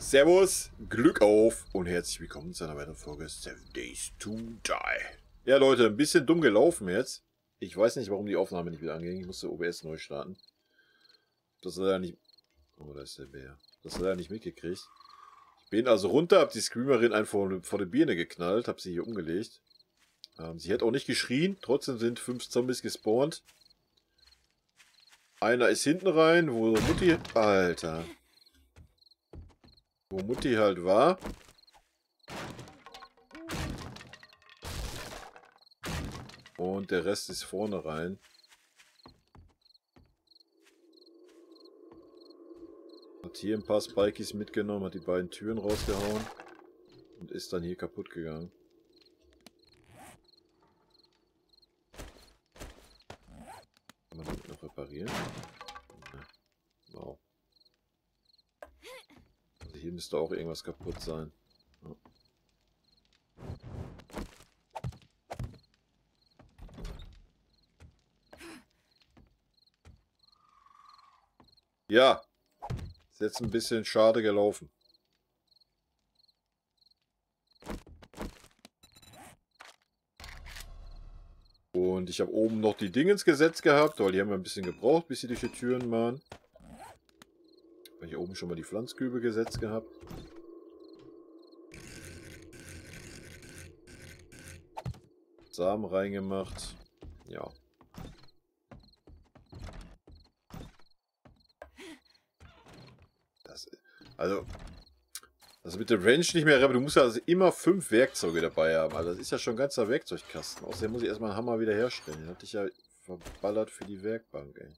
Servus, Glück auf und herzlich willkommen zu einer weiteren Folge 7 Days to Die. Ja Leute, ein bisschen dumm gelaufen jetzt. Ich weiß nicht, warum die Aufnahme nicht wieder anging. Ich musste OBS neu starten. Das hat er nicht... Oh, da ist der Bär. Das hat er nicht mitgekriegt. Ich bin also runter, hab die Screamerin einfach vor die Birne geknallt, hab sie hier umgelegt. Sie hat auch nicht geschrien, trotzdem sind 5 Zombies gespawnt. Einer ist hinten rein, wo Mutti... Alter. Wo Mutti halt war. Und der Rest ist vorne rein. Hat hier ein paar Spikies mitgenommen, hat die beiden Türen rausgehauen. Und ist dann hier kaputt gegangen. Kann man damit noch reparieren? Ja. Wow. Also hier müsste auch irgendwas kaputt sein. Ja. Ja, ist jetzt ein bisschen schade gelaufen. Und ich habe oben noch die Dingens gesetzt gehabt, weil die haben ein bisschen gebraucht, bis sie durch die Türen waren. Habe hier oben schon mal die Pflanzkübel gesetzt gehabt. Samen reingemacht. Ja. Also mit dem Range nicht mehr, aber du musst ja also immer 5 Werkzeuge dabei haben. Also das ist ja schon ein ganzer Werkzeugkasten. Außerdem muss ich erstmal einen Hammer wieder herstellen. Den hatte ich ja verballert für die Werkbank, ey.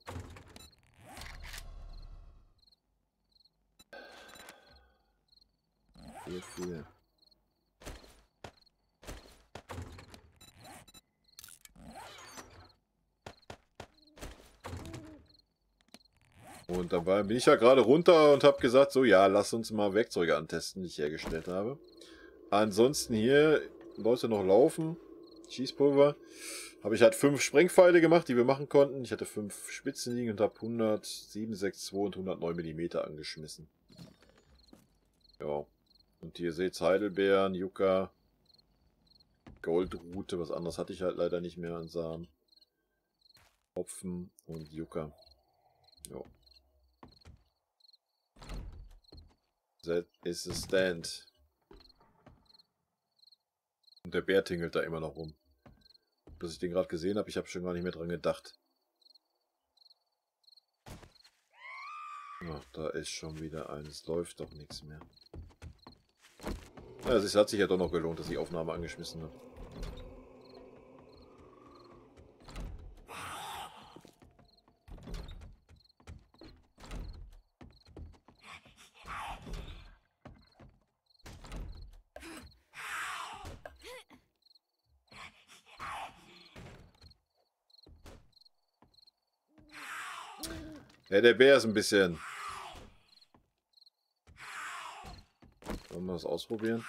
Viel. Und dabei bin ich ja gerade runter und habe gesagt, so ja, lass uns mal Werkzeuge antesten, die ich hergestellt habe. Ansonsten hier, Leute noch laufen, Schießpulver. Habe ich halt 5 Sprengpfeile gemacht, die wir machen konnten. Ich hatte 5 Spitzen liegen und habe 107,62 und 109 mm angeschmissen. Ja. Und hier seht ihr Heidelbeeren, Yucca, Goldrute, was anderes hatte ich halt leider nicht mehr an Samen. Hopfen und Yucca. Ja. That is a stand. Und der Bär tingelt da immer noch rum. Dass ich den gerade gesehen habe, ich habe schon gar nicht mehr dran gedacht. Ach, da ist schon wieder eines. Läuft doch nichts mehr. Ja, es hat sich ja doch noch gelohnt, dass ich die Aufnahme angeschmissen habe. Ja, der Bär ist ein bisschen... Wollen wir das ausprobieren?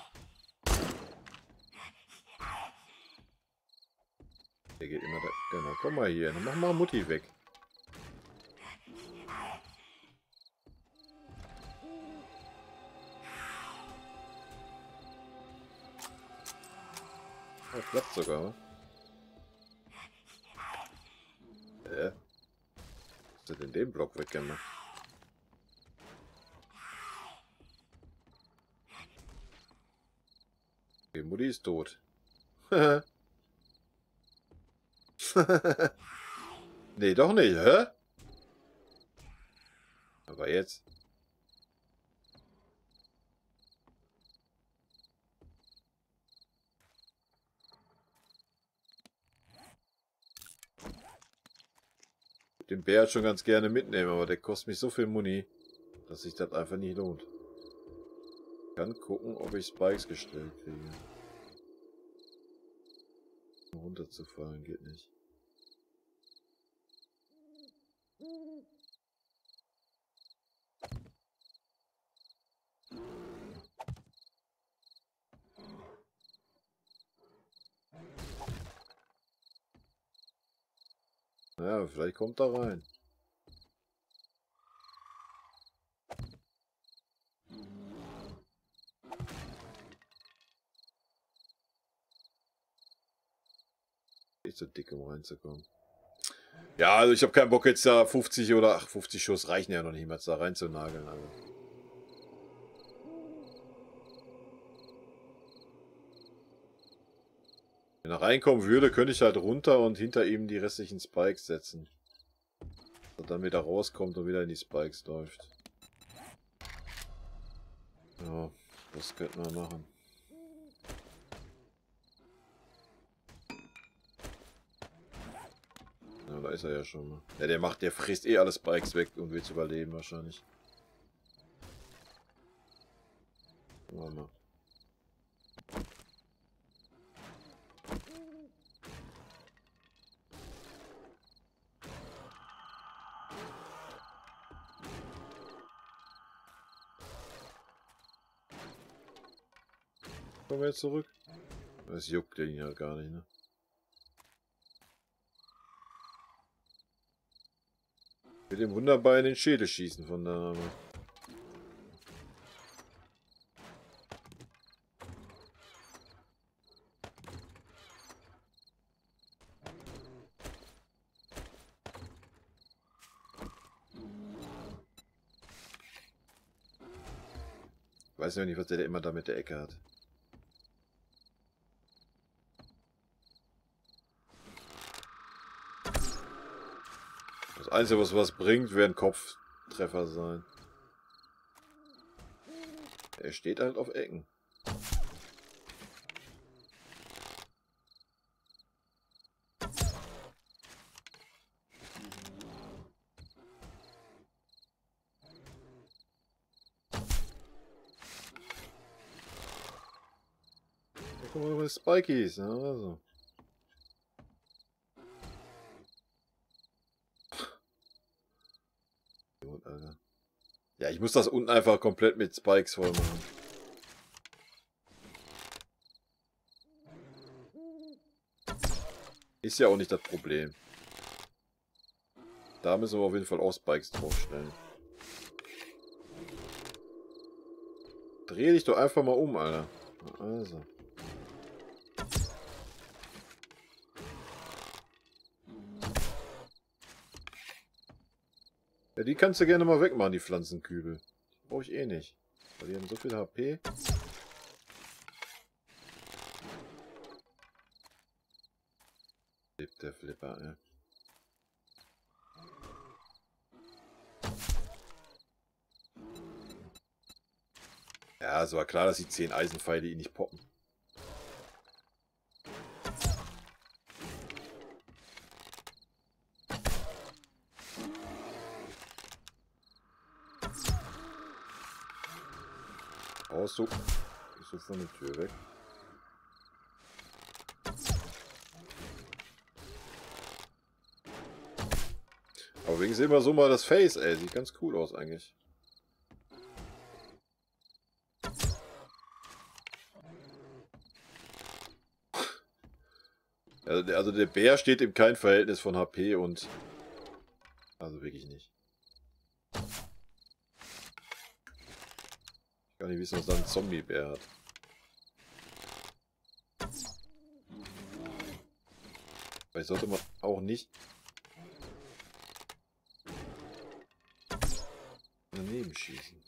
Der geht immer da... Genau, komm mal hier. Dann mach mal Mutti weg. Oh, klappt sogar. Was hat denn den Block weggemacht? Okay, Mutti ist tot. Nee, doch nicht, hä? Aber jetzt. Den Bär schon ganz gerne mitnehmen, aber der kostet mich so viel Muni, dass sich das einfach nicht lohnt. Ich kann gucken, ob ich Spikes gestellt kriege. Runterzufallen geht nicht. Ja, vielleicht kommt er rein. echt so dick, um reinzukommen. Ja, also ich habe keinen Bock jetzt da 50 oder 50 Schuss reichen ja noch nicht mal da reinzunageln. Also. Wenn er reinkommen würde, könnte ich halt runter und hinter ihm die restlichen Spikes setzen. Und dann wieder rauskommt und wieder in die Spikes läuft. Ja, das könnten wir machen. Ja, da ist er ja schon mal. Ja, der frisst eh alle Spikes weg und will überleben wahrscheinlich. Gucken wir mal. Kommen wir jetzt zurück? Das juckt den halt gar nicht, ne? Mit dem wunderbar in den Schädel schießen von da. Aber. Ich weiß ja nicht, was der immer da mit der Ecke hat. Das Einzige, was bringt, werden Kopftreffer sein. Er steht halt auf Ecken. Ja, guck mal, was Spikies, ne? Also. Alter. Ja, ich muss das unten einfach komplett mit Spikes voll machen. Ist ja auch nicht das Problem. Da müssen wir auf jeden Fall auch Spikes draufstellen. Dreh dich doch einfach mal um, Alter. Also. Ja, die kannst du gerne mal wegmachen, die Pflanzenkübel. Die brauche ich eh nicht. Weil die haben so viel HP. Lebt der Flipper, ey. Ja, es war klar, dass die 10 Eisenpfeile ihn nicht poppen. Raus, so. Ist so von der Tür weg. Aber wegen sehen wir so mal das Face, ey. Sieht ganz cool aus eigentlich. Also der Bär steht im kein Verhältnis von HP und... Also wirklich nicht. Ich kann nicht wissen, was da ein Zombie-Bär hat. Vielleicht sollte man auch nicht... daneben schießen.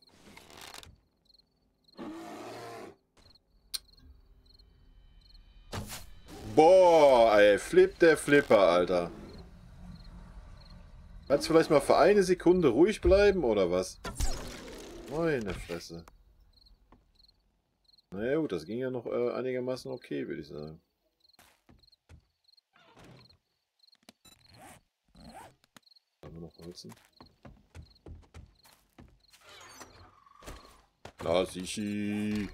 Boah, ey, der Flipper, Alter. Kannst du vielleicht mal für eine Sekunde ruhig bleiben, oder was? Meine Fresse. Naja gut, das ging ja noch einigermaßen okay, würde ich sagen. Haben wir noch Holzen? Na, sichi.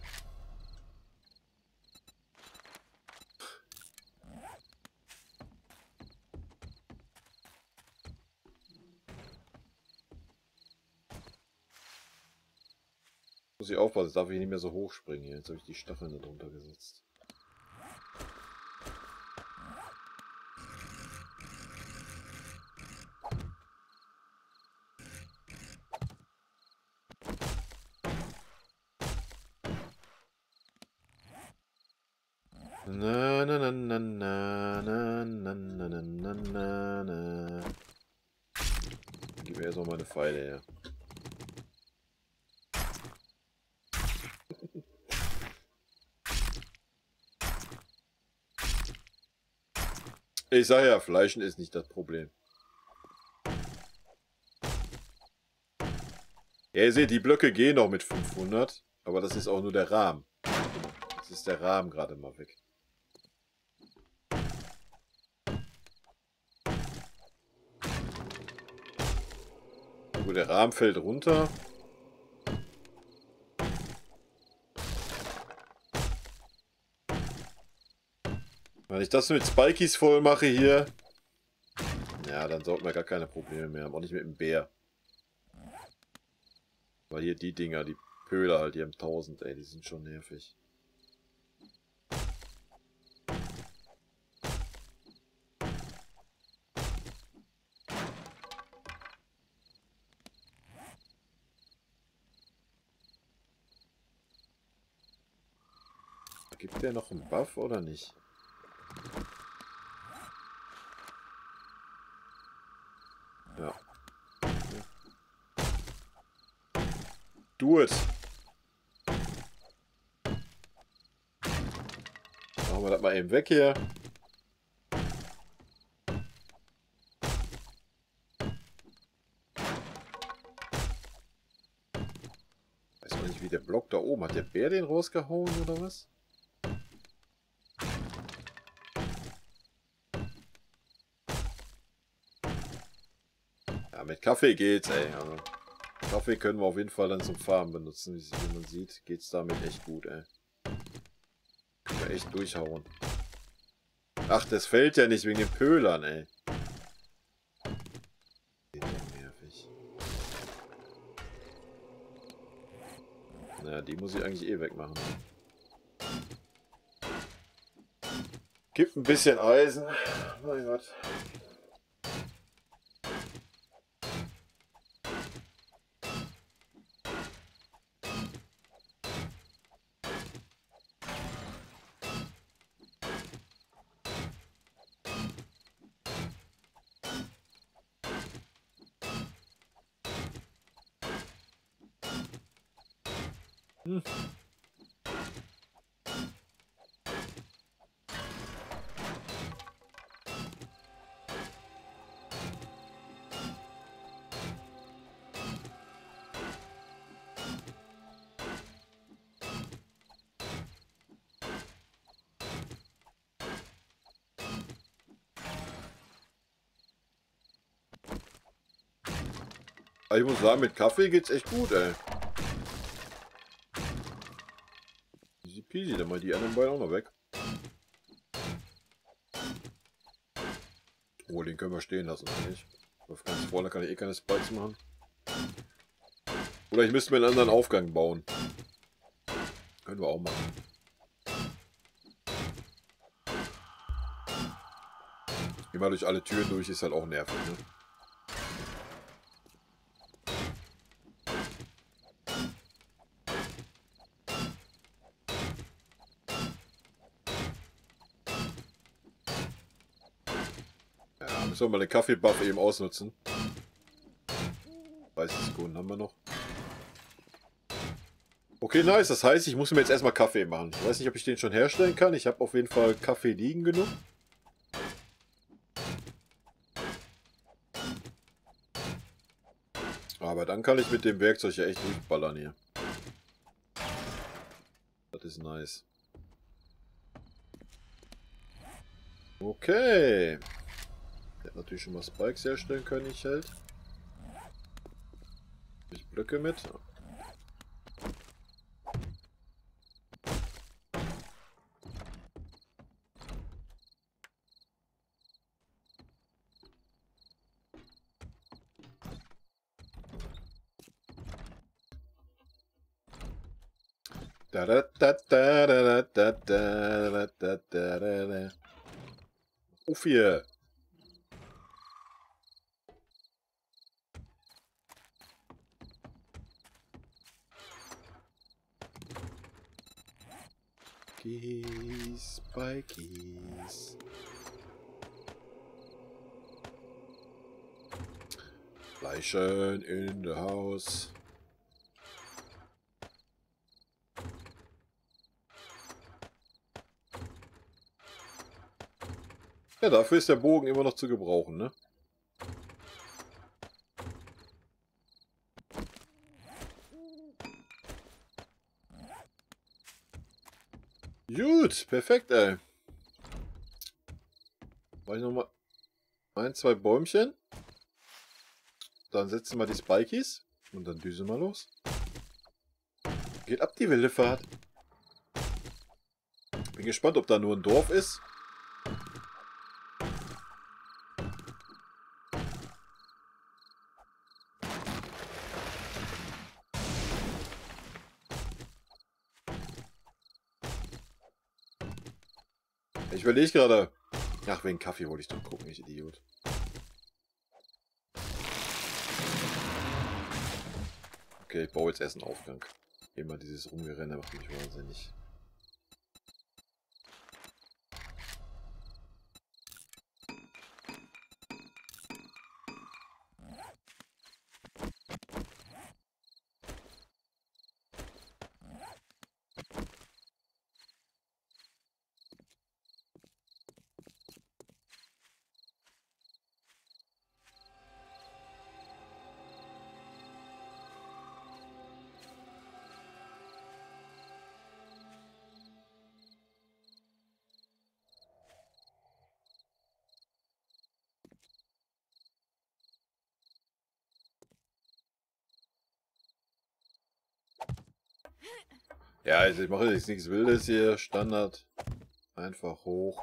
Muss ich aufpassen, jetzt darf ich nicht mehr so hoch springen hier. Jetzt habe ich die Stacheln da drunter gesetzt. Na, na, na, na, na, na, na, na, na, na, na. Gib mir erstmal meine Pfeile her. Ich sage ja, Fleischen ist nicht das Problem. Ja, ihr seht, die Blöcke gehen noch mit 500, aber das ist auch nur der Rahmen. Jetzt ist der Rahmen gerade mal weg. Gut, der Rahmen fällt runter. Wenn ich das mit Spikies voll mache hier, ja, dann sollten wir gar keine Probleme mehr haben. Auch nicht mit dem Bär. Weil hier die Dinger, die Pöhler halt, die haben 1000, ey, die sind schon nervig. Gibt der noch einen Buff oder nicht? Ja. Do it! Machen wir das mal eben weg hier. Weiß man nicht, wie der Block da oben. Hat der Bär den rausgehauen oder was? Ja, mit Kaffee geht's, ey. Also, Kaffee können wir auf jeden Fall dann zum Farmen benutzen. Wie man sieht, geht's damit echt gut, ey. Können wir echt durchhauen. Ach, das fällt ja nicht wegen den Pöhlern, ey. Nervig. Naja, die muss ich eigentlich eh wegmachen. Gibt ein bisschen Eisen. Mein Gott. Hm. Aber ich muss sagen, mit Kaffee geht's echt gut, ey. Easy peasy, dann mal die anderen beiden auch noch weg. Oh, den können wir stehen lassen, eigentlich. Auf ganz vorne kann ich eh keine Spikes machen. Oder ich müsste mir einen anderen Aufgang bauen. Können wir auch machen. Immer durch alle Türen durch ist halt auch nervig, ne? Ja, müssen wir mal den Kaffee-Buff eben ausnutzen. 30 Sekunden haben wir noch. Okay, nice. Das heißt, ich muss mir jetzt erstmal Kaffee machen. Ich weiß nicht, ob ich den schon herstellen kann. Ich habe auf jeden Fall Kaffee liegen genug. Aber dann kann ich mit dem Werkzeug ja echt durchballern hier. Das ist nice. Okay. Ich hätte natürlich schon mal Spikes herstellen können, ich halt. Ich Blöcke mit. Da da da da da da da da da da. Uff hier. Spikies, Spikies. Fleischen in the house. Ja, dafür ist der Bogen immer noch zu gebrauchen, ne? Gut, perfekt, ey. Mach ich nochmal ein, zwei Bäumchen. Dann setzen wir die Spikies. Und dann düsen wir los. Geht ab die wilde Fahrt. Bin gespannt, ob da nur ein Dorf ist. Ich überlege gerade. Ach, wegen Kaffee wollte ich doch gucken, ich Idiot. Okay, ich baue jetzt erst einen Aufgang. Immer dieses Rumgerenne macht mich wahnsinnig. Ja, also ich mache jetzt nichts Wildes hier. Standard. Einfach hoch.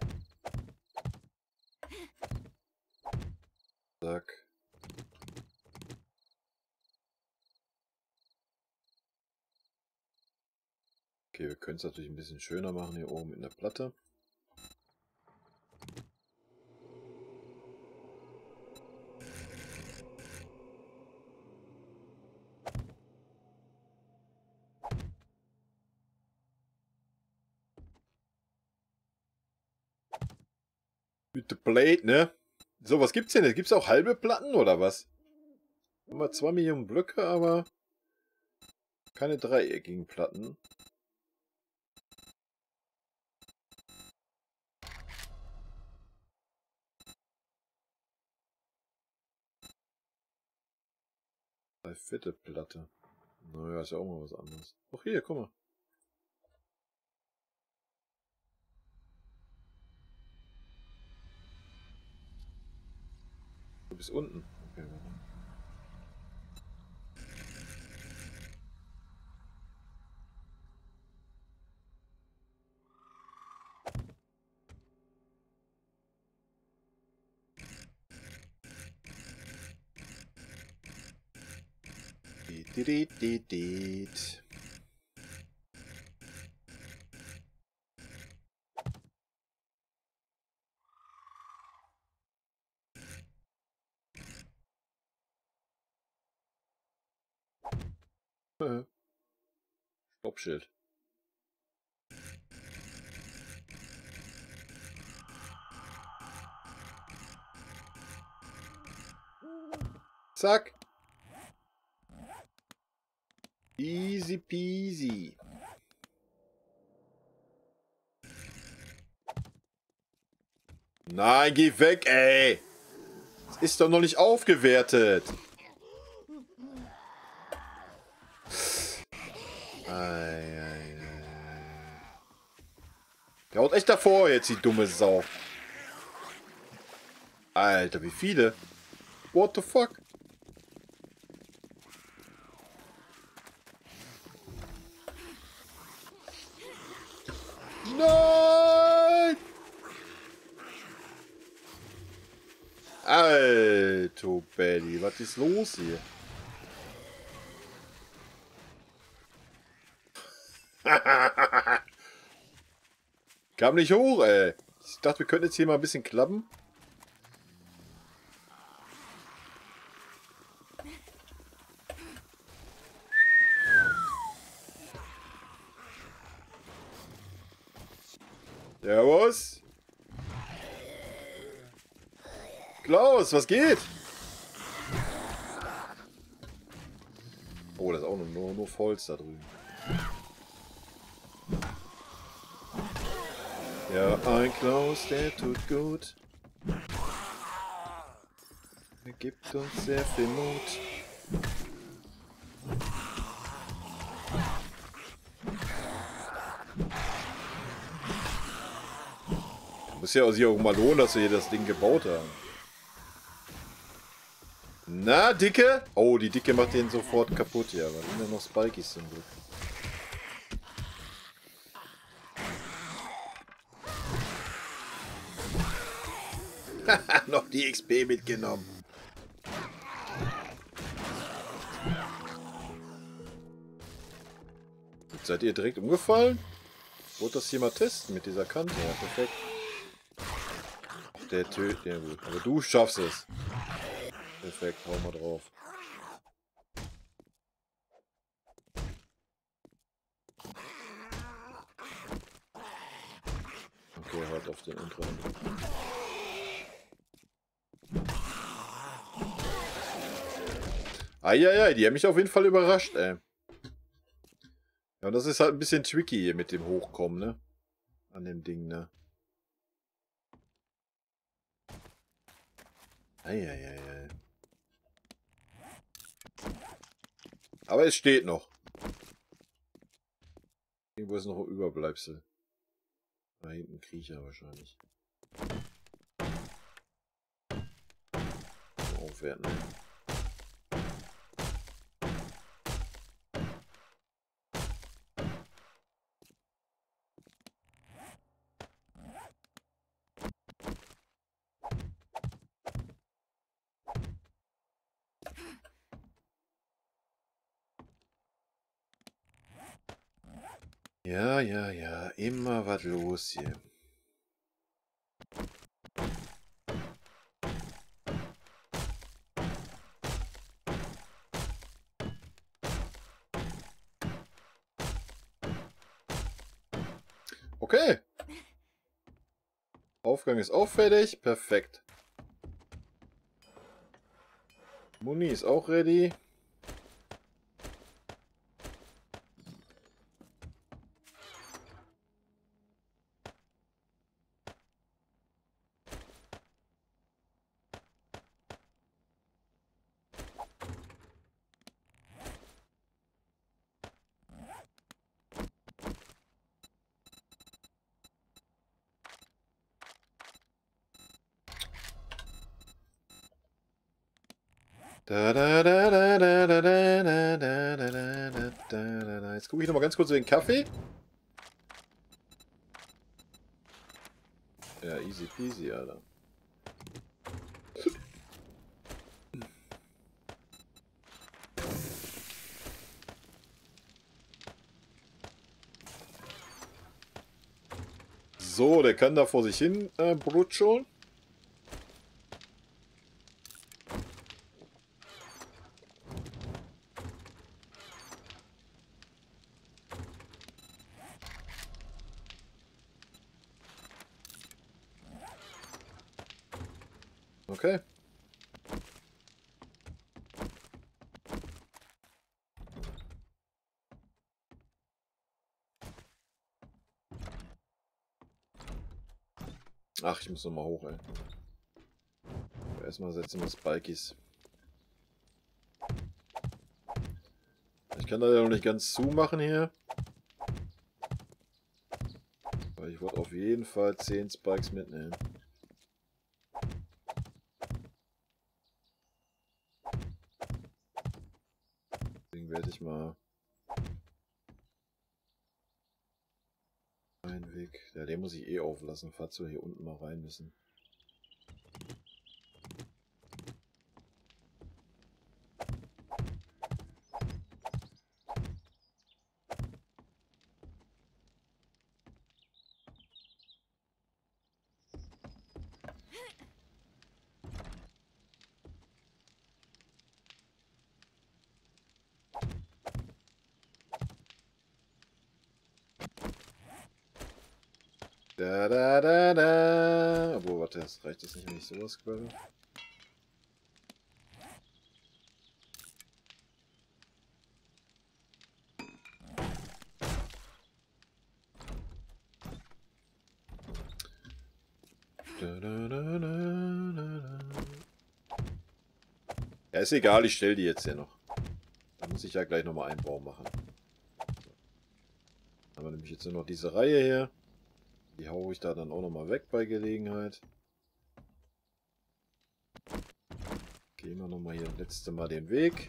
Zack. Okay, wir können es natürlich ein bisschen schöner machen hier oben in der Platte. Mit der Plate, ne? So, was gibt's denn jetzt? Gibt's auch halbe Platten oder was? Immer 2 Millionen Blöcke, aber keine dreieckigen Platten. Eine fette Platte. Naja, ist ja auch mal was anderes. Ach hier, guck mal. Du bist unten. Okay, warte. Diet. Stoppschild. Zack. Easy peasy. Nein, geh weg, ey. Das ist doch noch nicht aufgewertet. Der haut echt davor jetzt, die dumme Sau. Alter, wie viele? What the fuck? Nein! Alter Belly, was ist los hier? Kam nicht hoch, ey. Ich dachte, wir könnten jetzt hier mal ein bisschen klappen. Servus. Klaus, was geht? Oh, das ist auch nur Holz da drüben. Ja, ein Klaus, der tut gut. Er gibt uns sehr viel Mut. Muss ja sich auch mal lohnen, dass wir hier das Ding gebaut haben. Na, Dicke? Oh, die Dicke macht den sofort kaputt. Ja, weil immer noch Spikies sind. Haha, noch die XP mitgenommen. Jetzt seid ihr direkt umgefallen? Wollt das hier mal testen mit dieser Kante? Ja, perfekt. Der tötet, ja gut. Aber du schaffst es. Perfekt, hau mal drauf. Okay, halt auf den unteren. Eieiei, die haben mich auf jeden Fall überrascht, ey. Ja, und das ist halt ein bisschen tricky hier mit dem Hochkommen, ne? An dem Ding, ne? Eieiei. Aber es steht noch. Irgendwo ist noch ein Überbleibsel. Da hinten Kriecher wahrscheinlich. Aufwerten. Ja, immer was los hier. Okay. Aufgang ist auch fertig. Perfekt. Muni ist auch ready. Jetzt gucke ich noch mal ganz kurz den Kaffee. Ja, easy peasy, Alter. So, der kann da vor sich hin brutscheln. Okay. Ach, ich muss noch mal hoch, ey. Erstmal setzen wir Spikies. Ich kann da ja noch nicht ganz zumachen hier. Weil ich wollte auf jeden Fall 10 Spikes mitnehmen. Deswegen werde ich mal einen Weg. Ja, den muss ich eh auflassen, falls wir hier unten mal rein müssen. Da, da, da, da. Obwohl, warte, das reicht jetzt nicht, wenn ich sowas quäle. Da, da, da, da, da. Ja, ist egal, ich stelle die jetzt hier noch. Da muss ich ja gleich nochmal einen Baum machen. Dann haben wir nämlich jetzt nur noch diese Reihe hier. Die haue ich da dann auch nochmal weg bei Gelegenheit. Gehen wir nochmal hier das letzte Mal den Weg.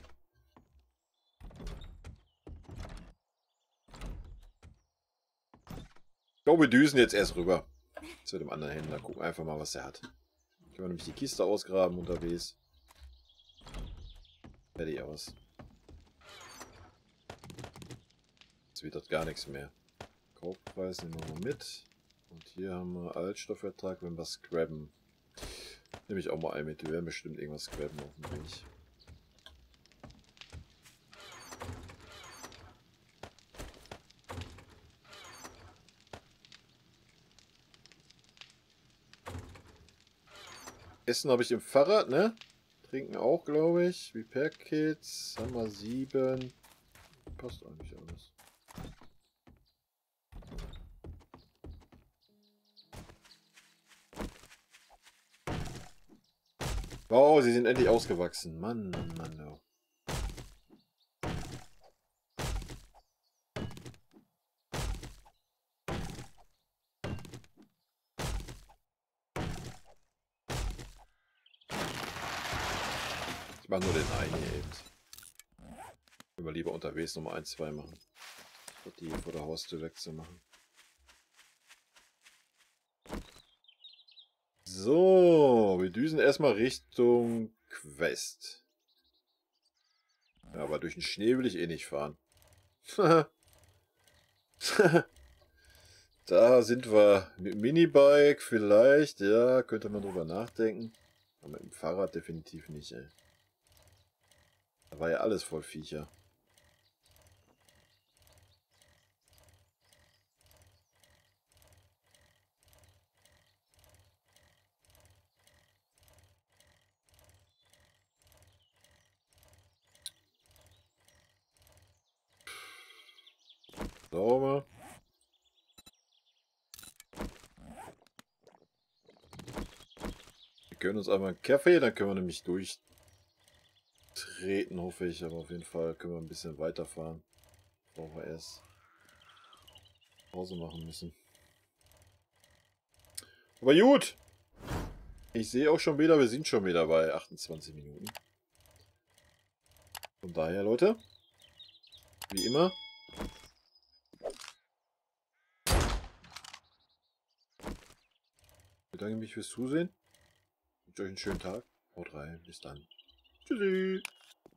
Ich glaube, wir düsen jetzt erst rüber zu dem anderen Händler. Gucken einfach mal, was er hat. Können wir nämlich die Kiste ausgraben unterwegs. Fertig aus. Jetzt wird das gar nichts mehr. Kaufpreis nehmen wir mal mit. Und hier haben wir Altstoffertrag, wenn wir scrabben. Nehme ich auch mal ein mit. Wir werden bestimmt irgendwas scrabben auf dem Weg. Essen habe ich im Fahrrad, ne? Trinken auch, glaube ich. Repair Kits. Haben wir 7. Passt eigentlich alles. Wow, sie sind endlich ausgewachsen. Mann, Mann, Mann. Oh. Ich mache nur den einen hier eben. Können wir lieber unterwegs nochmal 1, 2 machen. Statt die vor der Haustür wegzumachen. So, wir düsen erstmal Richtung Quest. Ja, aber durch den Schnee will ich eh nicht fahren. Da sind wir mit dem Minibike vielleicht. Ja, könnte man drüber nachdenken. Aber mit dem Fahrrad definitiv nicht, ey. Da war ja alles voll Viecher. Sauber. Wir können uns einmal einen Kaffee, dann können wir nämlich durchtreten, hoffe ich. Aber auf jeden Fall können wir ein bisschen weiterfahren. Bevor wir erst Pause machen müssen. Aber gut. Ich sehe auch schon wieder, wir sind schon wieder bei 28 Minuten. Von daher, Leute, wie immer. Ich bedanke mich fürs Zusehen. Ich wünsche euch einen schönen Tag. Haut rein. Bis dann. Tschüssi.